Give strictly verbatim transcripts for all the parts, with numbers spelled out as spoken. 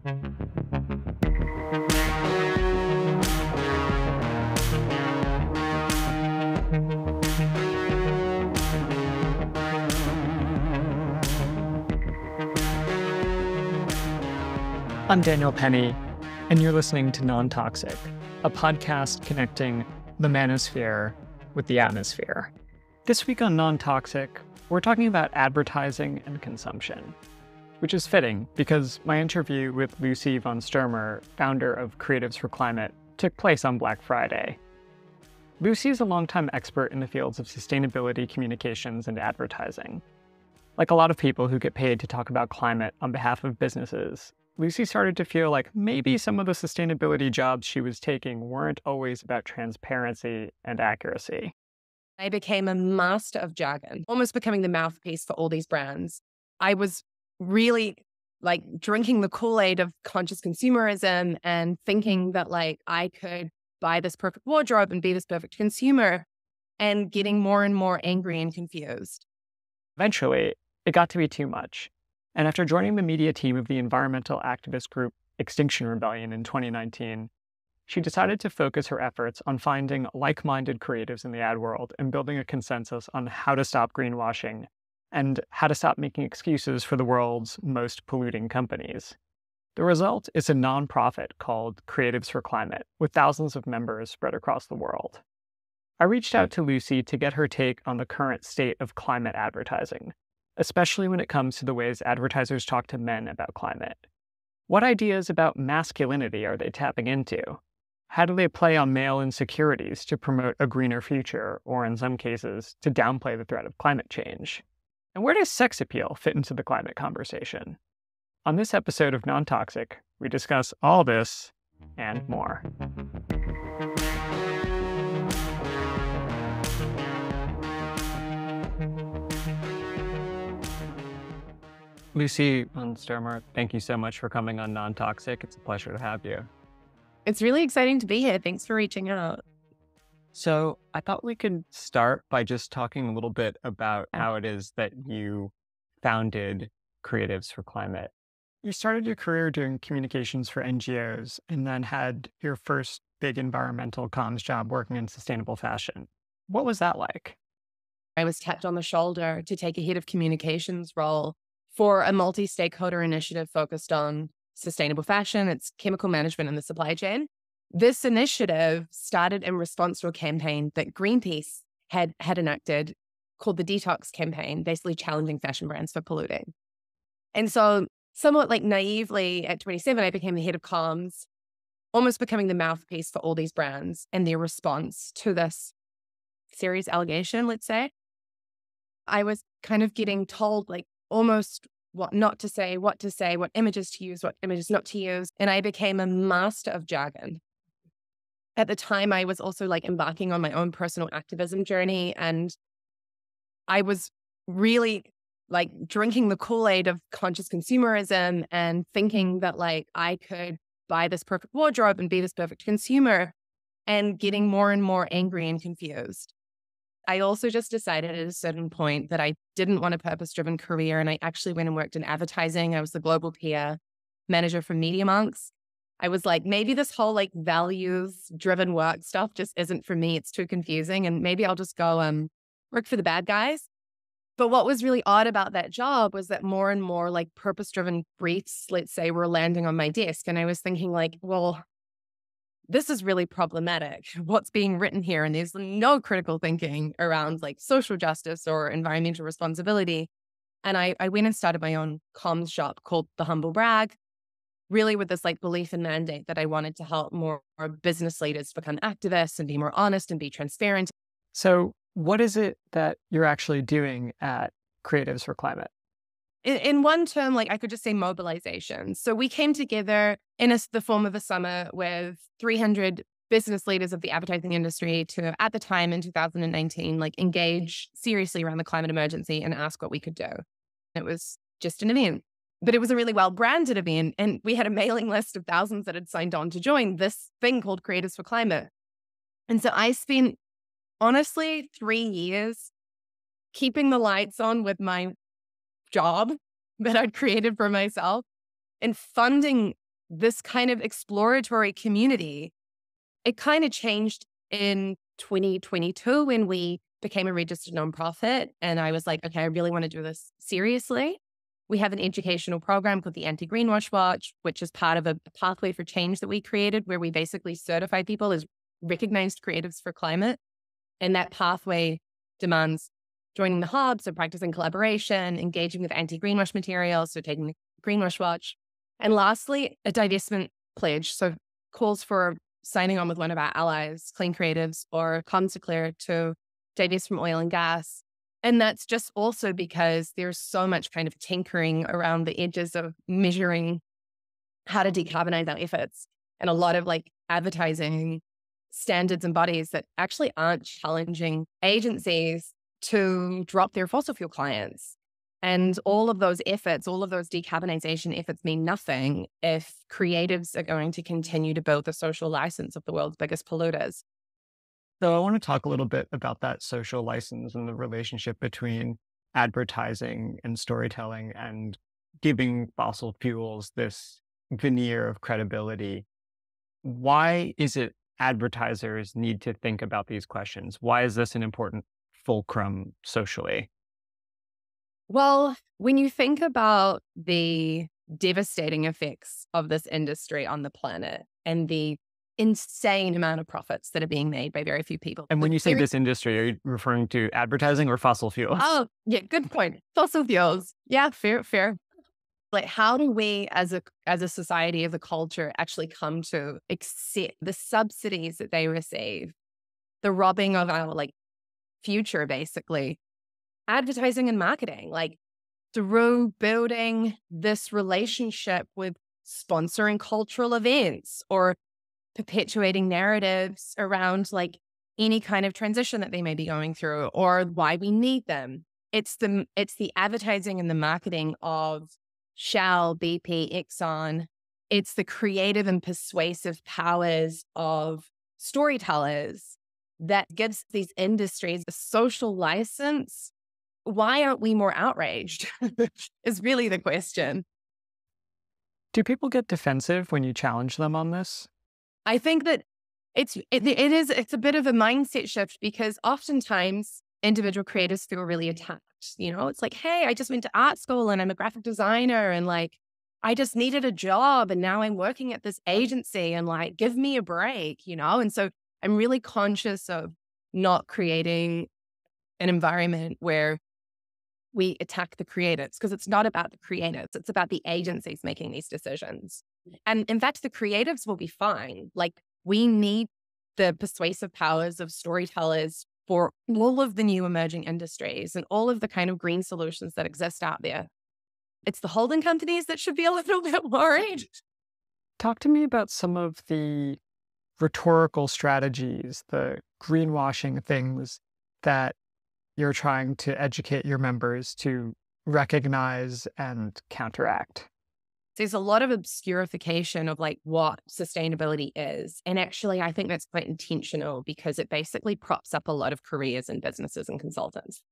I'm Daniel Penny, and you're listening to Non-Toxic, a podcast connecting the manosphere with the atmosphere. This week on Non-Toxic, we're talking about advertising and consumption, which is fitting because my interview with Lucy von Sturmer, founder of Creatives for Climate, took place on Black Friday. Lucy is a longtime expert in the fields of sustainability, communications, and advertising. Like a lot of people who get paid to talk about climate on behalf of businesses, Lucy started to feel like maybe some of the sustainability jobs she was taking weren't always about transparency and accuracy. I became a master of jargon, almost becoming the mouthpiece for all these brands. I was really like drinking the Kool-Aid of conscious consumerism and thinking that like I could buy this perfect wardrobe and be this perfect consumer, and getting more and more angry and confused. Eventually, it got to be too much. And after joining the media team of the environmental activist group Extinction Rebellion in twenty nineteen, she decided to focus her efforts on finding like-minded creatives in the ad world and building a consensus on how to stop greenwashing and how to stop making excuses for the world's most polluting companies. The result is a nonprofit called Creatives for Climate, with thousands of members spread across the world. I reached out to Lucy to get her take on the current state of climate advertising, especially when it comes to the ways advertisers talk to men about climate. What ideas about masculinity are they tapping into? How do they play on male insecurities to promote a greener future, or in some cases, to downplay the threat of climate change? And where does sex appeal fit into the climate conversation? On this episode of Non-Toxic, we discuss all this and more. Lucy von Sturmer, thank you so much for coming on Non-Toxic. It's a pleasure to have you. It's really exciting to be here. Thanks for reaching out. So I thought we could start by just talking a little bit about how it is that you founded Creatives for Climate. You started your career doing communications for N G Os and then had your first big environmental comms job working in sustainable fashion. What was that like? I was tapped on the shoulder to take a head of communications role for a multi-stakeholder initiative focused on sustainable fashion. It's chemical management in the supply chain. This initiative started in response to a campaign that Greenpeace had, had enacted called the Detox Campaign, basically challenging fashion brands for polluting. And so somewhat like naively at twenty-seven, I became the head of comms, almost becoming the mouthpiece for all these brands and their response to this serious allegation, let's say. I was kind of getting told like almost what not to say, what to say, what images to use, what images not to use. And I became a master of jargon. At the time, I was also like embarking on my own personal activism journey. And I was really like drinking the Kool-Aid of conscious consumerism and thinking that like I could buy this perfect wardrobe and be this perfect consumer, and getting more and more angry and confused. I also just decided at a certain point that I didn't want a purpose-driven career, and I actually went and worked in advertising. I was the global P R manager for Media Monks. I was like, maybe this whole like values-driven work stuff just isn't for me. It's too confusing, and maybe I'll just go um work for the bad guys. But what was really odd about that job was that more and more like purpose-driven briefs, let's say, were landing on my desk, and I was thinking like, well, this is really problematic. What's being written here? And there's no critical thinking around like social justice or environmental responsibility. And I, I went and started my own comms shop called The Humble Brag, really with this like belief and mandate that I wanted to help more, more business leaders become activists and be more honest and be transparent. So what is it that you're actually doing at Creatives for Climate? In, in one term, like I could just say mobilization. So we came together in a, the form of a summer with three hundred business leaders of the advertising industry to, at the time in two thousand nineteen, like engage seriously around the climate emergency and ask what we could do. It was just an event, but it was a really well-branded event. And we had a mailing list of thousands that had signed on to join this thing called Creatives for Climate. And so I spent, honestly, three years keeping the lights on with my job that I'd created for myself and funding this kind of exploratory community, it kind of changed in twenty twenty-two when we became a registered nonprofit. And I was like, okay, I really want to do this seriously. We have an educational program called the Anti-Greenwash Watch, which is part of a pathway for change that we created, where we basically certify people as recognized creatives for climate. And that pathway demands joining the hub, so practicing collaboration, engaging with anti-greenwash materials, so taking the Greenwash Watch. And lastly, a divestment pledge, so calls for signing on with one of our allies, Clean Creatives or Comms Declare, to divest from oil and gas. And that's just also because there's so much kind of tinkering around the edges of measuring how to decarbonize our efforts, and a lot of like advertising standards and bodies that actually aren't challenging agencies to drop their fossil fuel clients. And all of those efforts, all of those decarbonization efforts mean nothing if creatives are going to continue to build the social license of the world's biggest polluters. So I want to talk a little bit about that social license and the relationship between advertising and storytelling and giving fossil fuels this veneer of credibility. Why is it advertisers need to think about these questions? Why is this an important fulcrum socially? Well, when you think about the devastating effects of this industry on the planet and the insane amount of profits that are being made by very few people. And when you say Very- this industry, are you referring to advertising or fossil fuels? Oh, yeah, good point. Fossil fuels. Yeah, fair, fair. Like, how do we as a as a society, as a culture, actually come to accept the subsidies that they receive, the robbing of our like future, basically? Advertising and marketing, like through building this relationship with sponsoring cultural events or perpetuating narratives around like any kind of transition that they may be going through or why we need them. It's the it's the advertising and the marketing of Shell, B P, Exxon. It's the creative and persuasive powers of storytellers that gives these industries a social license. Why aren't we more outraged? Is really the question. Do people get defensive when you challenge them on this? I think that it's it, it is it's a bit of a mindset shift, because oftentimes individual creators feel really attacked. You know, it's like, hey, I just went to art school and I'm a graphic designer and like I just needed a job and now I'm working at this agency and like give me a break, you know? And so I'm really conscious of not creating an environment where we attack the creatives, because it's not about the creatives. It's about the agencies making these decisions. And in fact, the creatives will be fine. Like, we need the persuasive powers of storytellers for all of the new emerging industries and all of the kind of green solutions that exist out there. It's the holding companies that should be a little bit worried. Talk to me about some of the rhetorical strategies, the greenwashing things that you're trying to educate your members to recognize and counteract. There's a lot of obscurification of like what sustainability is. And actually, I think that's quite intentional, because it basically props up a lot of careers and businesses and consultants.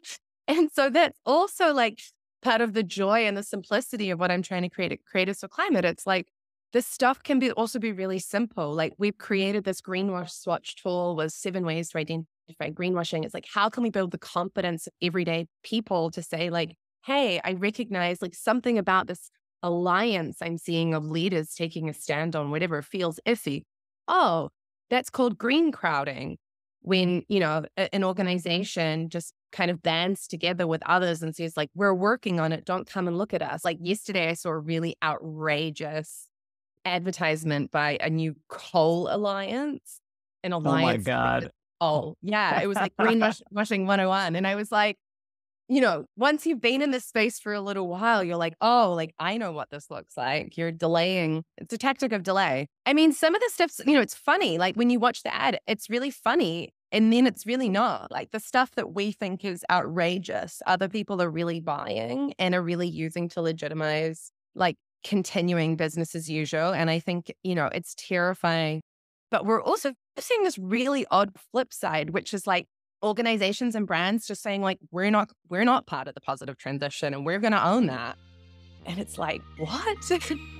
And so that's also like part of the joy and the simplicity of what I'm trying to create at Creators for Climate. It's like, this stuff can be also be really simple. Like, we've created this greenwash swatch tool with seven ways to identify greenwashing. It's like, how can we build the confidence of everyday people to say like, hey, I recognize like something about this alliance I'm seeing of leaders taking a stand on whatever feels iffy. Oh, that's called green crowding. When, you know, a, an organization just kind of bands together with others and says like, we're working on it, don't come and look at us. Like yesterday, I saw a really outrageous advertisement by a new coal alliance. An alliance. Oh my God. Oh, yeah. It was like greenwashing one oh one. And I was like, you know, once you've been in this space for a little while, you're like, oh, like, I know what this looks like. You're delaying. It's a tactic of delay. I mean, some of the stuff's, you know, it's funny. Like when you watch the ad, it's really funny. And then it's really not. Like the stuff that we think is outrageous, other people are really buying and are really using to legitimize like continuing business as usual. And I think, you know, it's terrifying. But we're also seeing this really odd flip side, which is like organizations and brands just saying like, we're not, we're not part of the positive transition and we're going to own that. And it's like, what?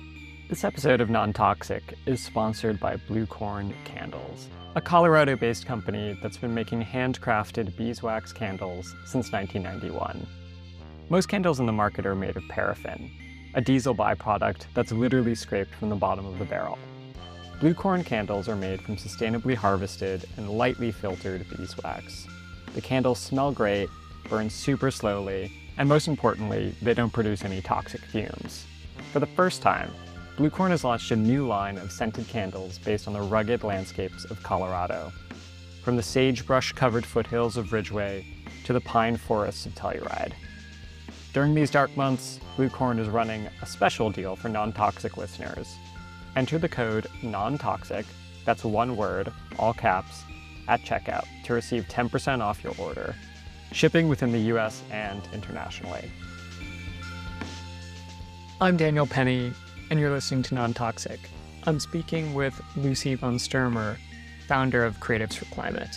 This episode of Non-Toxic is sponsored by Blue Corn Candles, a Colorado-based company that's been making handcrafted beeswax candles since nineteen ninety-one. Most candles in the market are made of paraffin, a diesel byproduct that's literally scraped from the bottom of the barrel. Blue Corn candles are made from sustainably harvested and lightly filtered beeswax. The candles smell great, burn super slowly, and most importantly, they don't produce any toxic fumes. For the first time, Blue Corn has launched a new line of scented candles based on the rugged landscapes of Colorado. From the sagebrush-covered foothills of Ridgway to the pine forests of Telluride. During these dark months, Blue Corn is running a special deal for non-toxic listeners. Enter the code NONTOXIC, that's one word, all caps, at checkout to receive ten percent off your order. Shipping within the U S and internationally. I'm Daniel Penny, and you're listening to Non-Toxic. I'm speaking with Lucy von Sturmer, founder of Creatives for Climate.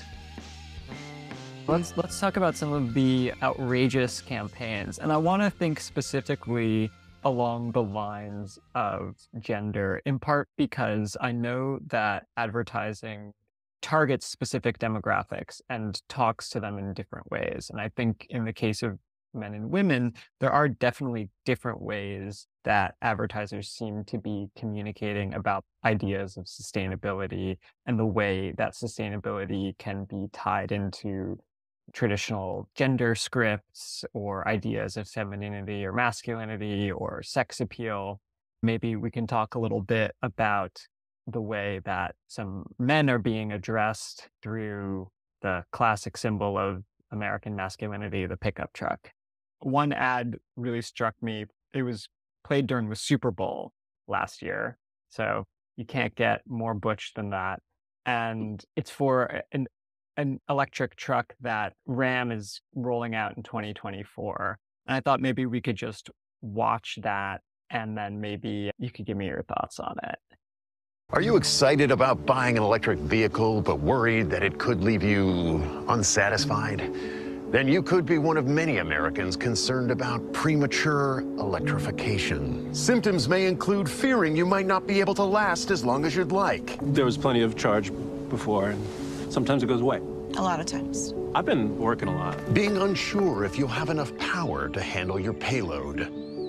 Let's let's talk about some of the outrageous campaigns, and I want to think specifically along the lines of gender, in part because I know that advertising targets specific demographics and talks to them in different ways. And I think in the case of men and women, there are definitely different ways that advertisers seem to be communicating about ideas of sustainability and the way that sustainability can be tied into traditional gender scripts or ideas of femininity or masculinity or sex appeal. Maybe we can talk a little bit about the way that some men are being addressed through the classic symbol of American masculinity, the pickup truck. One ad really struck me. It was played during the Super Bowl last year, so you can't get more butch than that. And it's for an, an electric truck that Ram is rolling out in twenty twenty-four. And I thought maybe we could just watch that, and then maybe you could give me your thoughts on it. Are you excited about buying an electric vehicle, but worried that it could leave you unsatisfied? Then you could be one of many Americans concerned about premature electrification. Symptoms may include fearing you might not be able to last as long as you'd like. There was plenty of charge before, and sometimes it goes away. A lot of times. I've been working a lot. Being unsure if you'll have enough power to handle your payload.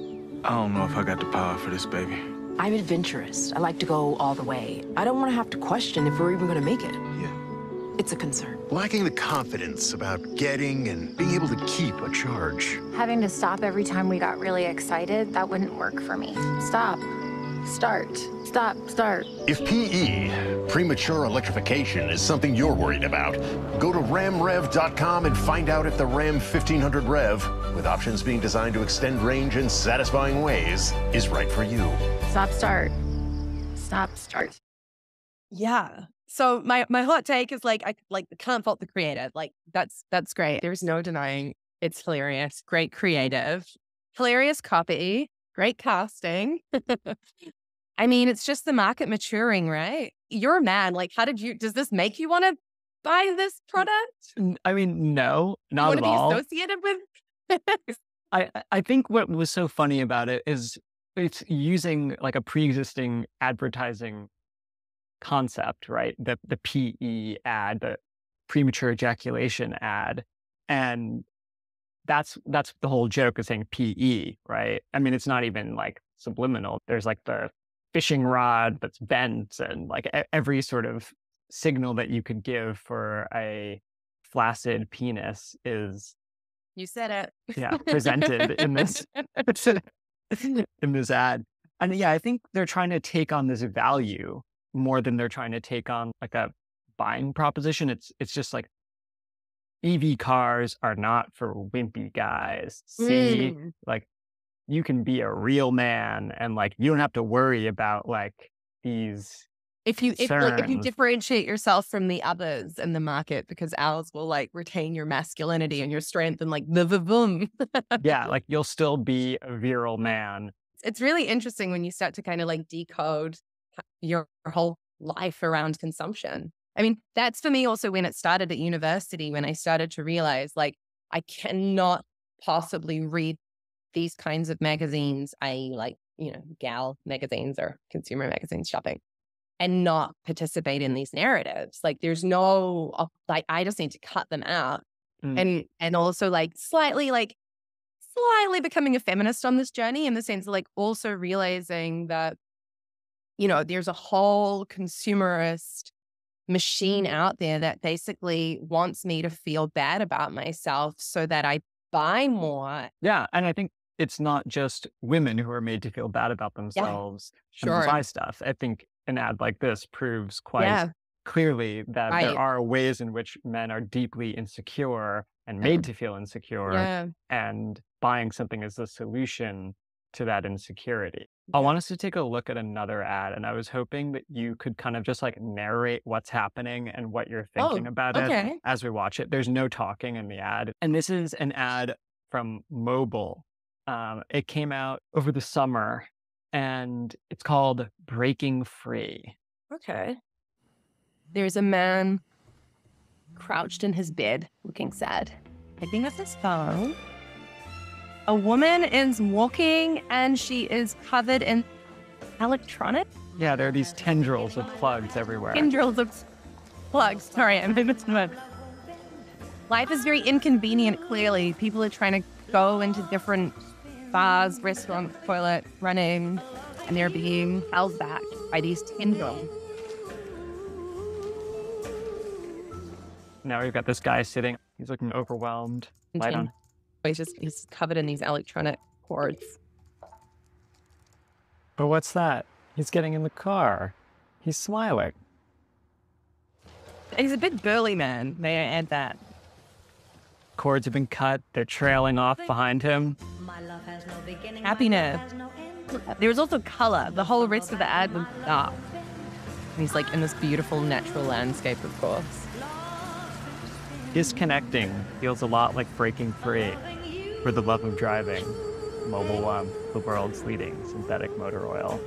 I don't know if I got the power for this, baby. I'm adventurous. I like to go all the way. I don't want to have to question if we're even going to make it. Yeah. It's a concern. Lacking the confidence about getting and being able to keep a charge. Having to stop every time we got really excited, that wouldn't work for me. Stop. Start. Stop. Start. If P E, premature electrification, is something you're worried about, go to ram rev dot com and find out if the Ram fifteen hundred Rev, with options being designed to extend range in satisfying ways, is right for you. Stop. Start. Stop. Start. Yeah. So my my hot take is like I like can't fault the creative. Like that's that's great. There's no denying it's hilarious. Great creative, hilarious copy, great casting. I mean, it's just the market maturing, right? You're a man. Like, how did you? Does this make you want to buy this product? I mean, no, not Want at to be all. associated with? I I think what was so funny about it is it's using like a pre-existing advertising concept, right? The the P E ad, the premature ejaculation ad, and that's that's the whole joke of saying P E, right? I mean, it's not even like subliminal. There's like the fishing rod that's bent, and like e- every sort of signal that you could give for a flaccid penis is You said it. yeah presented in this in this ad. And yeah, I think they're trying to take on this value more than they're trying to take on like a buying proposition. It's it's just like E V cars are not for wimpy guys. See, Mm. like you can be a real man, and like you don't have to worry about like these. If you if, like, if you Concerns. differentiate yourself from the others in the market, because ours will like retain your masculinity and your strength and like the boom. Yeah, like you'll still be a virile man. It's really interesting when you start to kind of like decode your whole life around consumption. I mean, that's for me also when it started at university, when I started to realize like I cannot possibly read these kinds of magazines. I like you know, gal magazines or consumer magazines shopping and not participate in these narratives. Like there's no, like, I just need to cut them out. Mm. And, and also like slightly, like slightly becoming a feminist on this journey in the sense of like also realizing that, you know, there's a whole consumerist machine out there that basically wants me to feel bad about myself so that I buy more. Yeah. And I think it's not just women who are made to feel bad about themselves yeah, sure. and buy stuff. I think an ad like this proves quite yeah. clearly that right. there are ways in which men are deeply insecure and made to feel insecure, yeah. and buying something is the solution to that insecurity. Yeah. I want us to take a look at another ad, and I was hoping that you could kind of just like narrate what's happening and what you're thinking oh, about okay. it as we watch it. There's no talking in the ad. And this is an ad from Mobile. Um, it came out over the summer, and it's called Breaking Free. Okay. There's a man crouched in his bed, looking sad. I think that's his phone. A woman is walking, and she is covered in electronic. Yeah, there are these tendrils of plugs everywhere. Tendrils of plugs. Sorry, I made this word. Life is very inconvenient, clearly. People are trying to go into different bars, restaurants, toilet, running, and they're being held back by these tendrils. Now we've got this guy sitting. He's looking overwhelmed. Light on. He's just he's covered in these electronic cords. But what's that? He's getting in the car. He's smiling. He's a big burly man. May I add that? Cords have been cut. They're trailing off behind him. Happiness. There was also color. The whole rest of the ad was dark. He's like in this beautiful natural landscape, of course. Disconnecting feels a lot like breaking free for the love of driving. Mobile One, the world's leading synthetic motor oil.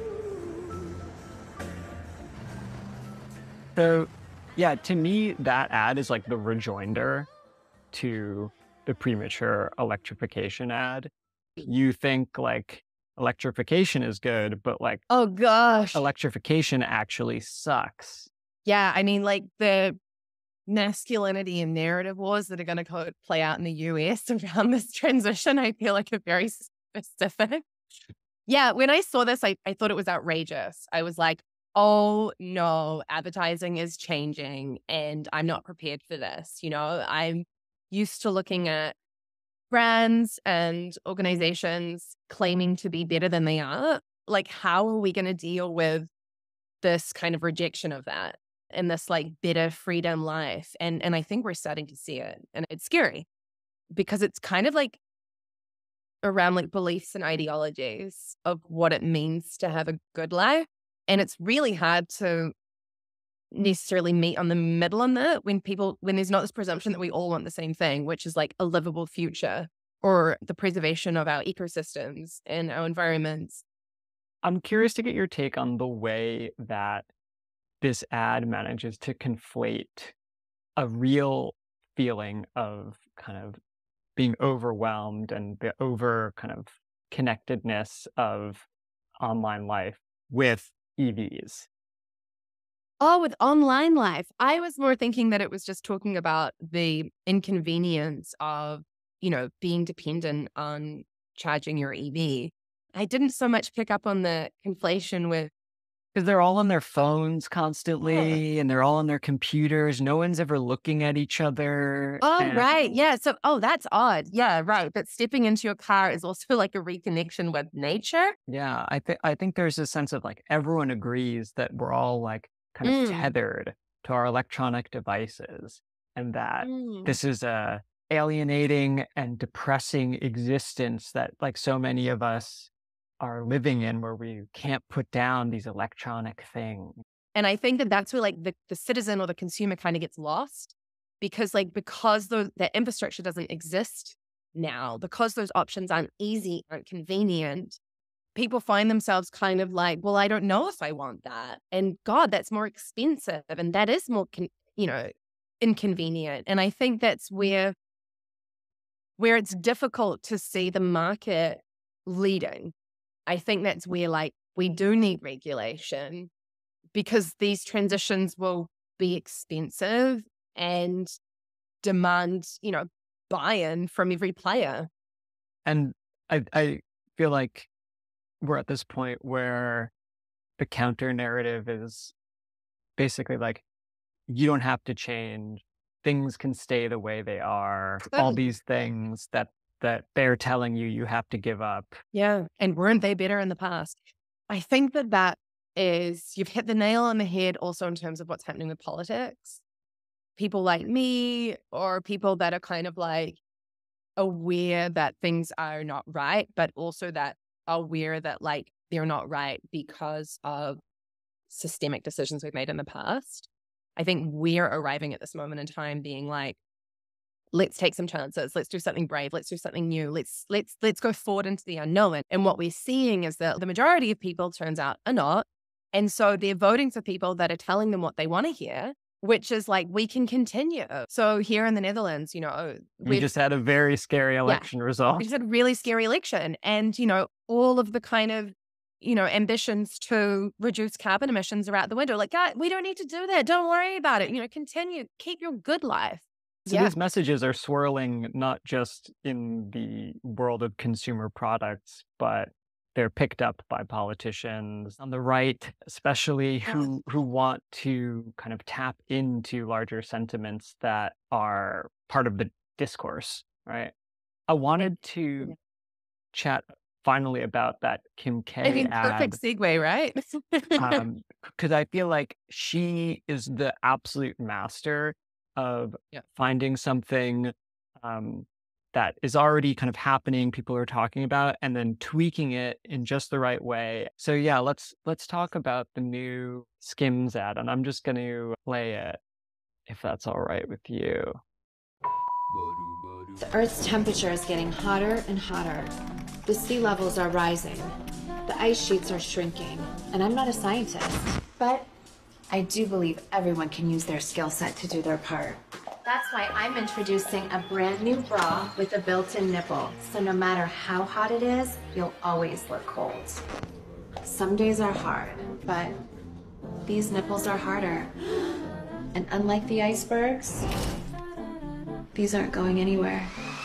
So, yeah, to me, that ad is like the rejoinder to the premature electrification ad. You think like electrification is good, but like, oh gosh, electrification actually sucks. Yeah, I mean, like the masculinity and narrative wars that are going to play out in the U S around this transition, I feel like are very specific. Yeah, when I saw this, I, I thought it was outrageous. I was like, oh no, advertising is changing and I'm not prepared for this. You know, I'm used to looking at brands and organizations claiming to be better than they are. Like, how are we going to deal with this kind of rejection of that and this like better freedom life? And and I think we're starting to see it, and it's scary because it's kind of like around like beliefs and ideologies of what it means to have a good life. And it's really hard to necessarily meet on the middle on that when people, when there's not this presumption that we all want the same thing, which is like a livable future or the preservation of our ecosystems and our environments. I'm curious to get your take on the way that this ad manages to conflate a real feeling of kind of being overwhelmed and the over kind of connectedness of online life with E Vs. Oh, with online life. I was more thinking that it was just talking about the inconvenience of, you know, being dependent on charging your E V. I didn't so much pick up on the conflation with, because they're all on their phones constantly, yeah. and they're all on their computers. No one's ever looking at each other. Oh, and... right. Yeah. So, oh, that's odd. Yeah, right. But stepping into your car is also like a reconnection with nature. Yeah. I think I think there's a sense of like everyone agrees that we're all like kind of mm. tethered to our electronic devices, and that mm. this is a alienating and depressing existence that like so many of us are living in, where we can't put down these electronic things. And I think that that's where like the, the citizen or the consumer kind of gets lost, because like because the, the infrastructure doesn't exist now, because those options aren't easy, aren't convenient, people find themselves kind of like, well, I don't know if I want that. And God, that's more expensive. And that is more, con- you know, inconvenient. And I think that's where, where it's difficult to see the market leading. I think that's where like we do need regulation because these transitions will be expensive and demand, you know, buy-in from every player. And I, I feel like we're at this point where the counter narrative is basically like, you don't have to change. Things can stay the way they are. All these things that that they're telling you you have to give up. Yeah. And weren't they better in the past? I think that that is, you've hit the nail on the head also in terms of what's happening with politics. People like me or people that are kind of like aware that things are not right, but also that aware that like they're not right because of systemic decisions we've made in the past. I think we're arriving at this moment in time being like, let's take some chances. Let's do something brave. Let's do something new. Let's let's let's go forward into the unknown. And what we're seeing is that the majority of people, turns out, are not. And so they're voting for people that are telling them what they want to hear, which is like, we can continue. So here in the Netherlands, you know, we just had a very scary election yeah, result. We just had a really scary election. And, you know, all of the kind of, you know, ambitions to reduce carbon emissions are out the window. Like, God, we don't need to do that. Don't worry about it. You know, continue, keep your good life. So yeah. These messages are swirling not just in the world of consumer products, but they're picked up by politicians on the right, especially who who want to kind of tap into larger sentiments that are part of the discourse, right? I wanted to yeah. chat finally about that Kim K I mean, ad. perfect segue, right? um, because I feel like she is the absolute master of yeah. finding something um, that is already kind of happening, people are talking about, and then tweaking it in just the right way. So yeah, let's let's talk about the new Skims ad, and I'm just going to play it, if that's all right with you. The Earth's temperature is getting hotter and hotter. The sea levels are rising. The ice sheets are shrinking. And I'm not a scientist, but I do believe everyone can use their skill set to do their part. That's why I'm introducing a brand new bra with a built-in nipple. So no matter how hot it is, you'll always look cold. Some days are hard, but these nipples are harder. And unlike the icebergs, these aren't going anywhere.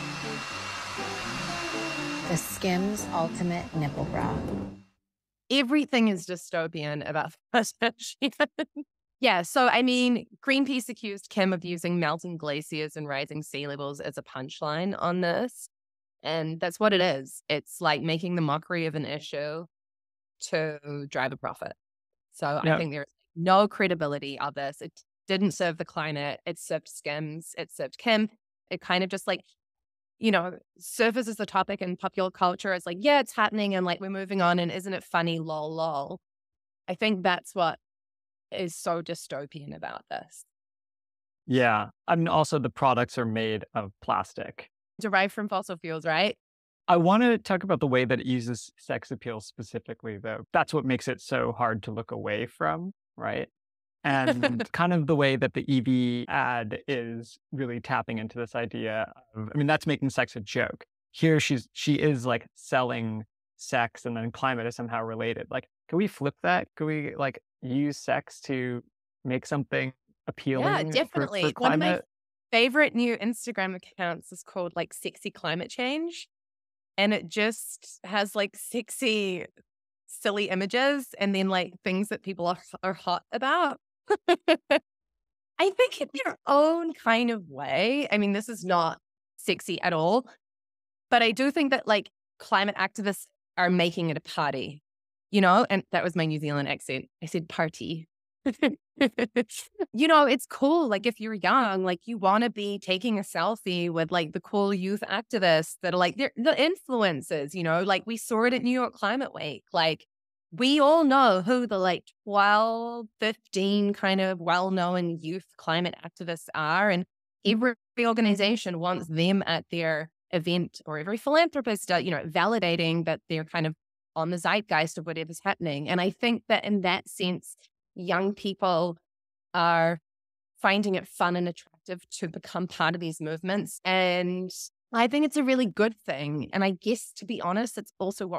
The Skims Ultimate Nipple Bra. Everything is dystopian about fashion. Yeah, so I mean, Greenpeace accused Kim of using melting glaciers and rising sea levels as a punchline on this. And that's what it is. It's like making the mockery of an issue to drive a profit. So Yeah. I think there's no credibility of this. It didn't serve the climate. It served Skims. It served Kim. It kind of just like, you know, surfaces the topic in popular culture. It's like, yeah, it's happening and like we're moving on and isn't it funny, lol, lol. I think that's what is so dystopian about this. Yeah. I mean, also the products are made of plastic. Derived from fossil fuels, right? I want to talk about the way that it uses sex appeal specifically, though. That's what makes it so hard to look away from, right? And kind of the way that the E V ad is really tapping into this idea of, I mean, that's making sex a joke. Here she's, she is like selling sex and then climate is somehow related. Like, can we flip that? Can we like use sex to make something appealing? Yeah, definitely. For, for One of climate? my favorite new Instagram accounts is called like Sexy Climate Change. And it just has like sexy, silly images and then like things that people are, are hot about. I think in their own kind of way. I mean, this is not sexy at all. But I do think that like climate activists are making it a party, you know? And that was my New Zealand accent. I said party. You know, it's cool. Like if you're young, like you want to be taking a selfie with like the cool youth activists that are like, they're the influencers, you know, like we saw it at New York Climate Week. Like we all know who the like twelve, fifteen kind of well-known youth climate activists are. And every organization wants them at their event, or every philanthropist, uh, you know, validating that they're kind of on the zeitgeist of whatever's happening. And I think that in that sense, young people are finding it fun and attractive to become part of these movements. And I think it's a really good thing. And I guess, to be honest, it's also what we're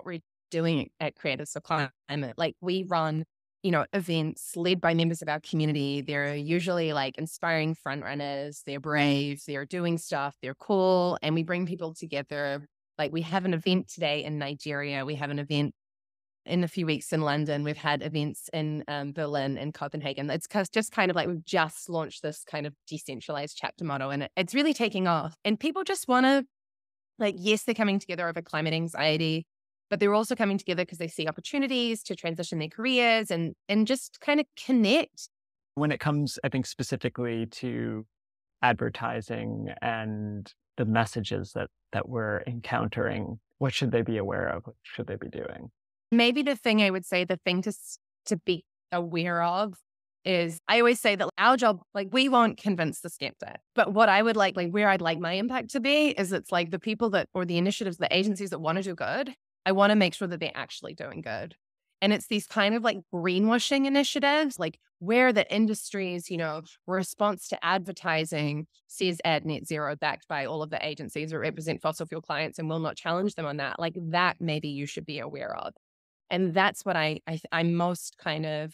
doing at Creators for Climate. Like we run, you know, events led by members of our community. They're usually like inspiring front runners. They're brave. They're doing stuff. They're cool. And we bring people together. Like we have an event today in Nigeria. We have an event in a few weeks in London. We've had events in um, Berlin and Copenhagen. It's just kind of like we've just launched this kind of decentralized chapter model, and it, it's really taking off. And people just want to, like, yes, they're coming together over climate anxiety, but they're also coming together because they see opportunities to transition their careers and and just kind of connect. When it comes, I think, specifically to advertising and the messages that that we're encountering, what should they be aware of? What should they be doing? Maybe the thing I would say, the thing to, to be aware of is, I always say that our job, like we won't convince the skeptic, but what I would like, like where I'd like my impact to be is it's like the people that, or the initiatives, the agencies that want to do good, I want to make sure that they're actually doing good. And it's these kind of like greenwashing initiatives, like where the industry's, you know, response to advertising says add net zero backed by all of the agencies that represent fossil fuel clients and will not challenge them on that. Like that maybe you should be aware of. And that's what I, I I'm most kind of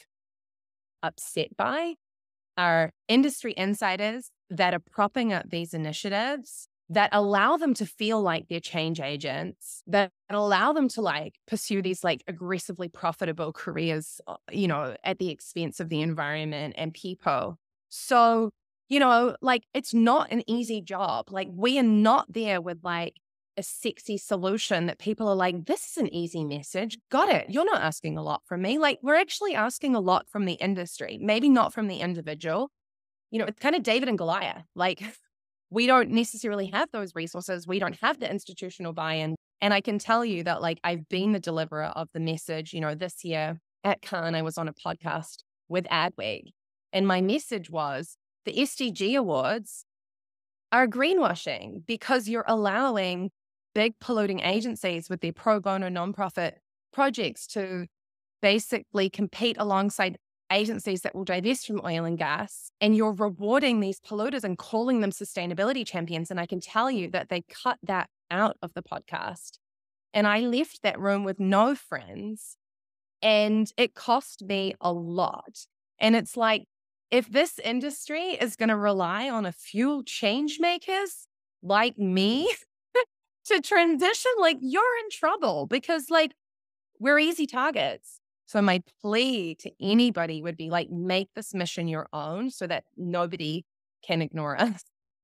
upset by, are industry insiders that are propping up these initiatives that allow them to feel like they're change agents, that allow them to like pursue these like aggressively profitable careers, you know, at the expense of the environment and people. So, you know, like it's not an easy job. Like we are not there with like a sexy solution that people are like, this is an easy message. Got it. You're not asking a lot from me. Like we're actually asking a lot from the industry, maybe not from the individual. You know, it's kind of David and Goliath. Like we don't necessarily have those resources. We don't have the institutional buy-in. And I can tell you that like I've been the deliverer of the message. You know, this year at Cannes, I was on a podcast with Adweek. And my message was the S D G awards are greenwashing because you're allowing big polluting agencies with their pro bono nonprofit projects to basically compete alongside agencies that will divest from oil and gas, and you're rewarding these polluters and calling them sustainability champions. And I can tell you that they cut that out of the podcast. And I left that room with no friends, and it cost me a lot. And it's like, if this industry is going to rely on a few change makers like me to transition, like you're in trouble, because like we're easy targets. So my plea to anybody would be like, make this mission your own so that nobody can ignore us.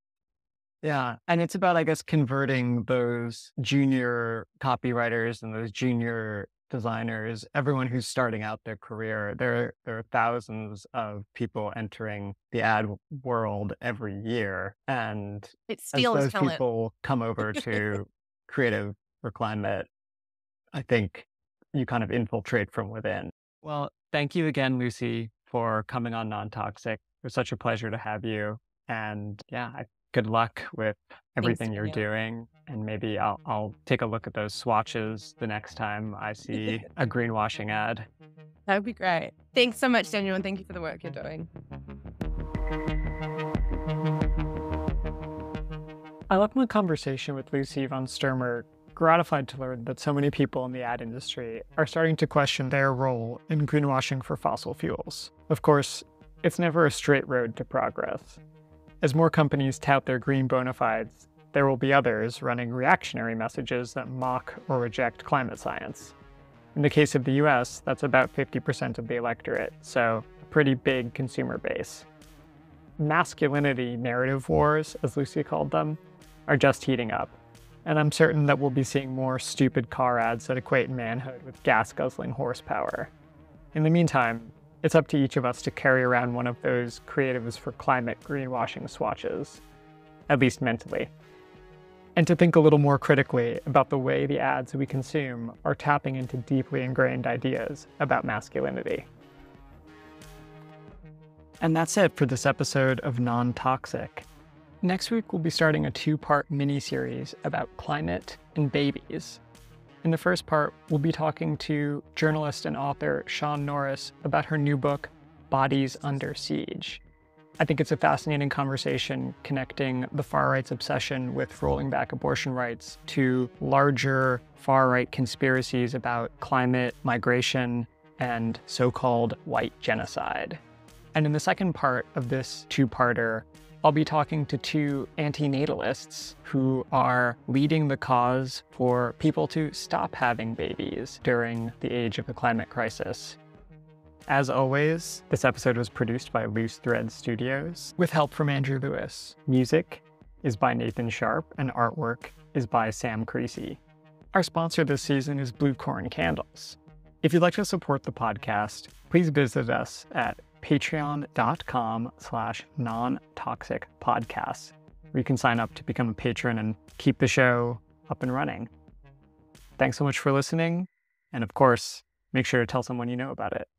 Yeah. And it's about, I guess, converting those junior copywriters and those junior designers, everyone who's starting out their career. There, there are thousands of people entering the ad world every year. And it as those talent. people come over to Creative for Climate, I think you kind of infiltrate from within. Well, thank you again, Lucy, for coming on Non-Toxic. It was such a pleasure to have you. And yeah, I, good luck with everything Thanks, you're Daniel. doing. And maybe I'll, I'll take a look at those swatches the next time I see a greenwashing ad. That would be great. Thanks so much, Daniel, and thank you for the work you're doing. I left my conversation with Lucy von Sturmer gratified to learn that so many people in the ad industry are starting to question their role in greenwashing for fossil fuels. Of course, it's never a straight road to progress. As more companies tout their green bona fides, there will be others running reactionary messages that mock or reject climate science. In the case of the U S, that's about fifty percent of the electorate, so a pretty big consumer base. Masculinity narrative wars, as Lucy called them, are just heating up. And I'm certain that we'll be seeing more stupid car ads that equate manhood with gas-guzzling horsepower. In the meantime, it's up to each of us to carry around one of those Creatives for Climate greenwashing swatches, at least mentally. And to think a little more critically about the way the ads we consume are tapping into deeply ingrained ideas about masculinity. And that's it for this episode of Non-Toxic. Next week, we'll be starting a two-part mini-series about climate and babies. In the first part, we'll be talking to journalist and author Sean Norris about her new book, Bodies Under Siege. I think it's a fascinating conversation connecting the far-right's obsession with rolling back abortion rights to larger far-right conspiracies about climate, migration, and so-called white genocide. And in the second part of this two-parter, I'll be talking to two antinatalists who are leading the cause for people to stop having babies during the age of the climate crisis. As always, this episode was produced by Loose Thread Studios with help from Andrew Lewis. Music is by Nathan Sharp and artwork is by Sam Creasy. Our sponsor this season is Blue Corn Candles. If you'd like to support the podcast, please visit us at patreon.com slash non-toxic podcasts, where you can sign up to become a patron and keep the show up and running. Thanks so much for listening. And of course, make sure to tell someone you know about it.